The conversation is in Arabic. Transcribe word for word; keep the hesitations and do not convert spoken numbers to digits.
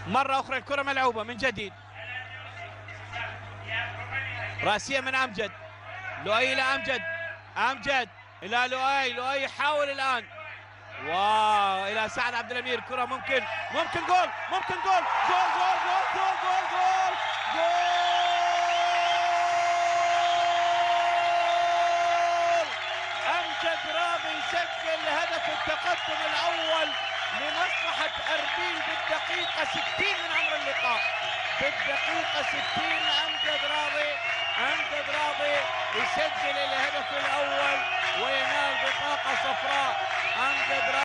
مرة أخرى الكرة ملعوبة من جديد، رأسية من أمجد، لؤي إلى أمجد، أمجد إلى لؤي، لؤي يحاول الآن، واو إلى سعد عبد الأمير، كرة ممكن ممكن جول، ممكن جول، جول جول جول جول جول جول جول أمجد رامي يسجل هدف التقدم الأول لمصلحة أربيل بالدقيقة ستين من عمر اللقاء، بالدقيقة ستين أمجد راضي، أمجد راضي يسجل الهدف الأول وينال بطاقة صفراء. أمجد راضي